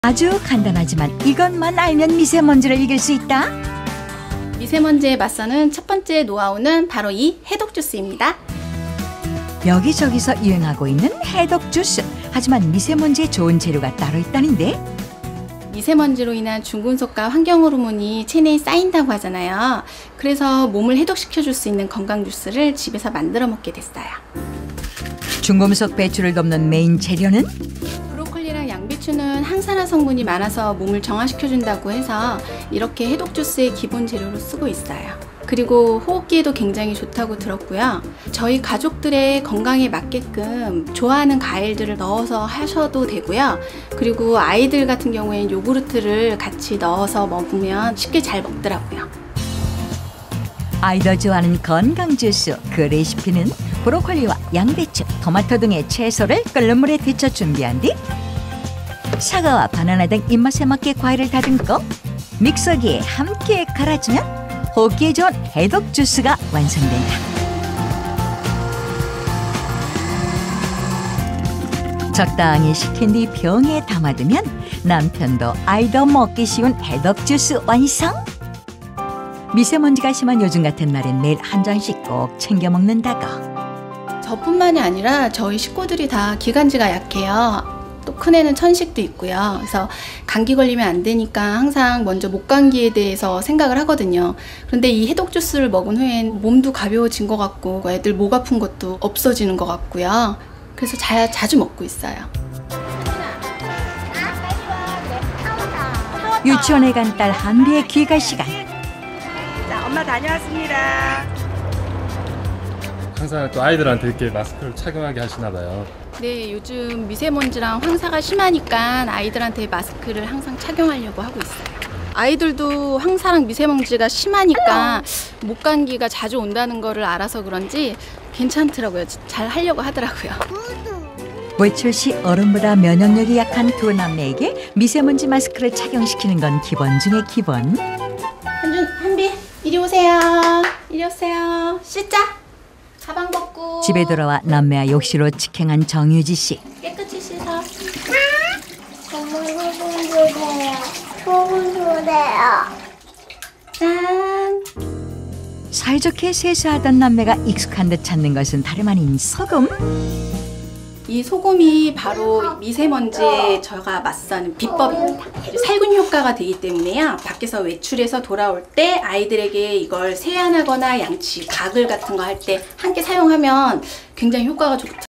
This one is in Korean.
아주 간단하지만 이것만 알면 미세먼지를 이길 수 있다. 미세먼지에 맞서는 첫 번째 노하우는 바로 이 해독 주스입니다. 여기저기서 유행하고 있는 해독 주스. 하지만 미세먼지에 좋은 재료가 따로 있다는데. 미세먼지로 인한 중금속과 환경 호르몬이 체내에 쌓인다고 하잖아요. 그래서 몸을 해독시켜줄 수 있는 건강 주스를 집에서 만들어 먹게 됐어요. 중금속 배출을 돕는 메인 재료는 브로콜리랑 양배추는 항산화 성분이 많아서 몸을 정화시켜준다고 해서 이렇게 해독 주스의 기본 재료로 쓰고 있어요. 그리고 호흡기에도 굉장히 좋다고 들었고요. 저희 가족들의 건강에 맞게끔 좋아하는 과일들을 넣어서 하셔도 되고요. 그리고 아이들 같은 경우에는 요구르트를 같이 넣어서 먹으면 쉽게 잘 먹더라고요. 아이들 좋아하는 건강 주스. 그 레시피는 브로콜리와 양배추, 토마토 등의 채소를 끓는 물에 데쳐 준비한 뒤 사과와 바나나 등 입맛에 맞게 과일을 다듬고 믹서기에 함께 갈아주면 호흡기에 좋은 해독 주스가 완성된다. 적당히 식힌 뒤 병에 담아두면 남편도 아이도 먹기 쉬운 해독 주스 완성! 미세먼지가 심한 요즘 같은 날엔 매일 한 잔씩 꼭 챙겨 먹는다고. 저뿐만이 아니라 저희 식구들이 다 기관지가 약해요. 또 큰애는 천식도 있고요. 그래서 감기 걸리면 안 되니까 항상 먼저 목감기에 대해서 생각을 하거든요. 그런데 이 해독 주스를 먹은 후엔 몸도 가벼워진 것 같고 애들 목 아픈 것도 없어지는 것 같고요. 그래서 자주 먹고 있어요. 유치원에 간 딸 한비의 귀가 시간. 자, 엄마 다녀왔습니다. 항상 또 아이들한테 이렇게 마스크를 착용하게 하시나 봐요. 네, 요즘 미세먼지랑 황사가 심하니까 아이들한테 마스크를 항상 착용하려고 하고 있어요. 아이들도 황사랑 미세먼지가 심하니까 목감기가 자주 온다는 거를 알아서 그런지 괜찮더라고요. 잘 하려고 하더라고요. 외출 시 어른보다 면역력이 약한 두 남매에게 미세먼지 마스크를 착용시키는 건 기본 중의 기본. 한비, 이리 오세요. 이리 오세요. 씻자. 가방 벗고. 집에 돌아와 남매와 욕실로 직행한 정유지 씨. 깨끗이 씻어. 소금 주세요. 소금 주세요. 짠. 사이좋게 세수하던 남매가 익숙한 듯 찾는 것은 다름 아닌 소금. 이 소금이 바로 미세먼지에 저가 맞서는 비법입니다. 살균 효과가 되기 때문에요. 밖에서 외출해서 돌아올 때 아이들에게 이걸 세안하거나 양치, 가글 같은 거 할 때 함께 사용하면 굉장히 효과가 좋다.